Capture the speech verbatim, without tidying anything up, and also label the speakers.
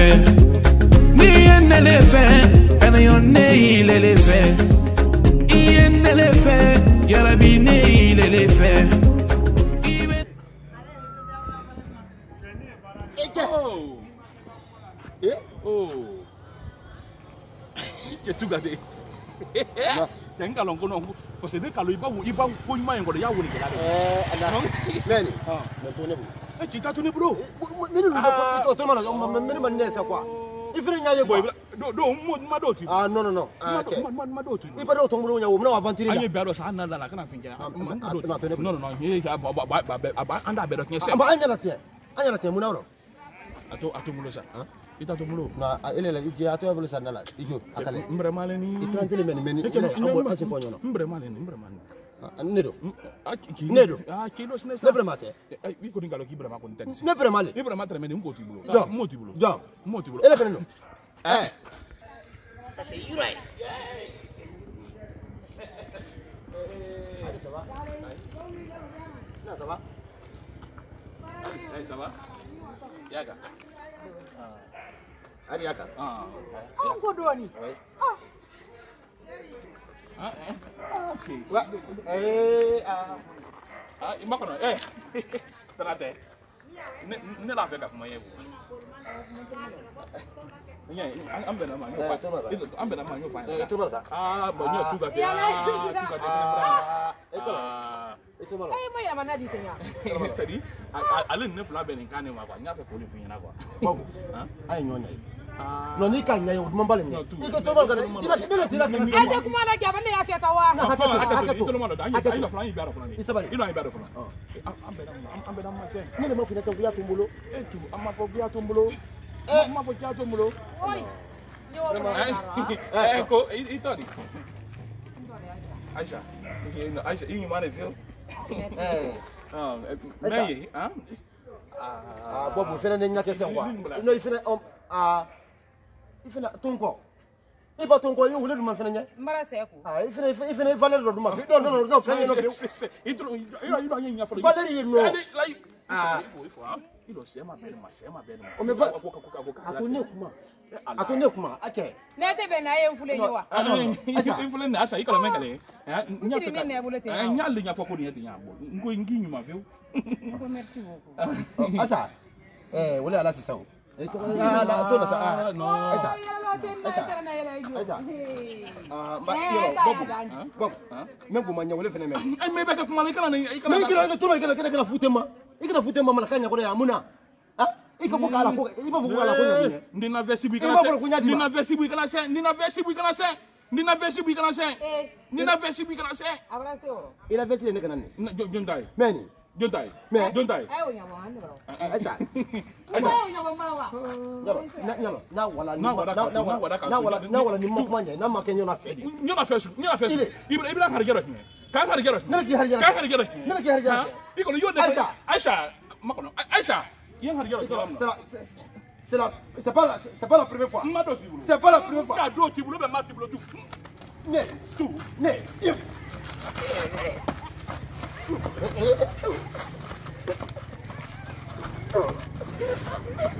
Speaker 1: fait. Ni en les fait, en ayant né il les fait. I en les fait, Yarabine il les fait.
Speaker 2: Oh, eh, oh, il tout gardé. T'as un calon qu'on a, parce que dès qu'il va où il va, faut y manger, il y a où il est là.
Speaker 3: Eh, alors, Lenny,
Speaker 2: ah,
Speaker 3: mais tournez vous.
Speaker 2: qui t'a tourné bro?
Speaker 3: Mais nous, tout le monde, mais nous, mais c'est quoi? Il faut rien y avoir.
Speaker 2: Non, non, moi, ma dot.
Speaker 3: Ah non non non.
Speaker 2: Ah, ma ma dot.
Speaker 3: Il pas d'autre monde, on a aventuré.
Speaker 2: Aïe, bien, ça n'a la canne finir. Non, non, non, il y a bah bah bah bah anda bedo qui c'est.
Speaker 3: Ah, bah anya la tiens. Anya la tiens, mon euro.
Speaker 2: Ato ato mulo ça. Ita to mulo.
Speaker 3: Na ele la iti ato ya bulusa nala. Ijo akale.
Speaker 2: Mbre maleni.
Speaker 3: Itranzele meni meni. Amo ase ponyo no.
Speaker 2: Mbre maleni, mbre maleni.
Speaker 3: Nedo.
Speaker 2: Nedo. Ah, kilo sne sa.
Speaker 3: Nebre mate.
Speaker 2: Ai, vi ko dingalo ki bre ma kon tennis.
Speaker 3: Nebre male.
Speaker 2: Nebre mate meni ngo ti bulo.
Speaker 3: Jo.
Speaker 2: Mo ti bulo.
Speaker 3: Jo.
Speaker 2: Mo ti bulo.
Speaker 3: Ele preno. Eh. Ça c'est Yurai. Ça va? Non, ça va?
Speaker 2: Eh, ça va? Yaga.
Speaker 3: Ah. Ari yaka.
Speaker 2: Ah.
Speaker 4: Unko doni.
Speaker 3: Oui.
Speaker 2: Ah, eh. OK.
Speaker 3: Ouais. Eh ah.
Speaker 2: Ah, il m'a connu. Eh. Trate. Ne ne la vega kuma yebu. Nya, am bena ma yo fa. Am bena ma yo fa.
Speaker 3: Eh, tu mala.
Speaker 2: Ah, bon yo tuga te. Ah, tuga te na France.
Speaker 3: Eto. Eto mala.
Speaker 4: Eh, mai amana di tenya.
Speaker 2: C'est-à-dire, allez ne fla ben kan ma quoi. Nya fe ko le fin na quoi.
Speaker 3: Bobo.
Speaker 2: Hein?
Speaker 3: Ay nyonya.
Speaker 2: Ah.
Speaker 3: Non ni kan nyayo dum mbale ni. Iko to mala. Tira tira tira.
Speaker 4: Ade kuma la gaba ne ya fe ka wa.
Speaker 2: Hakato, hakato. Ito lo mala. Ai ai la flan i biara flan.
Speaker 3: Isabali.
Speaker 2: Ino ai biara flan. Am bena am bena ma se.
Speaker 3: Ni le mo fina so buya tumbulo.
Speaker 2: Eh tu, am ma fo biya tumbulo. Eh, ma fo biya tumbulo.
Speaker 4: Oi. Ni wo ba.
Speaker 2: Eh, ko ito di. Aisha. Aisha, ini mana feel?
Speaker 3: Eh.
Speaker 2: Ah, mais hein?
Speaker 3: Ah, bobo fina ne nyake se kwa. No ifina ah ifina tunko. Iba tunko yo wule dum fina nya.
Speaker 4: Mbara se ko.
Speaker 3: Ah, ifina ifina valeur do dum fi. Non non non, fina no fi.
Speaker 2: Ito ito ito nya fo.
Speaker 3: Valeur no.
Speaker 2: Ah, il faut il faut hein. Il doit c'est ma belle ma c'est ma belle.
Speaker 3: O me va. Atone kuma. Atone kuma. Ake.
Speaker 4: Ne te be na ye mfule nyewa.
Speaker 2: Ah non. Il faut le na asa ikala mengale. Eh, nya
Speaker 4: Siri ne ne bulete.
Speaker 2: Eh, nya le nya fo ko ni ete nya bo. Ngo ngi nyuma fe.
Speaker 4: Ko merci beaucoup.
Speaker 3: Asa. Eh, wala ala sisa o. Eh, to la la to na sa. Ah,
Speaker 2: no.
Speaker 3: Asa. Asa. Ah, ma yo bobo. Bobo. Mengu manya wala fene men.
Speaker 2: Eh, me be ka kuma le kana ni ikala.
Speaker 3: Men kila to la kila kila futema. Ikala futema mana kanya ko ya muna. Ah, iko ko kala ko. Iba fu kala ko nya.
Speaker 2: Ndina versi bu kana se. Ndina versi bu kana se. Ndina versi bu kana se. Ndina versi bu kana se. Ndina versi bu kana se.
Speaker 4: Abra se oro.
Speaker 3: Ila versi ne kana ni.
Speaker 2: Jontai.
Speaker 3: Meni.
Speaker 2: Jontai.
Speaker 3: Me.
Speaker 2: Jontai.
Speaker 4: Ai o nyama ande bro.
Speaker 3: Asa.
Speaker 4: Ai o nyama mara.
Speaker 3: Nyalo, na nyalo, na wala ni na wala na wala na wala ni mo kumanya na makenyo na fedi.
Speaker 2: Nyona fesu, nyona fesu. Ibra ibra harigero tine. Ka harigero tine.
Speaker 3: Nana ki harigero.
Speaker 2: Ka harigero.
Speaker 3: Nana ki harigero.
Speaker 2: Iko yo de Aisha. Aisha, makono. Aisha. Yen harigero tine.
Speaker 3: C'est la c'est pas la c'est pas la première fois.
Speaker 2: Ma do tibulo.
Speaker 3: C'est pas la première fois.
Speaker 2: Ka do tibulo be ma tibulo tu.
Speaker 3: Ne, tu, ne. Oh.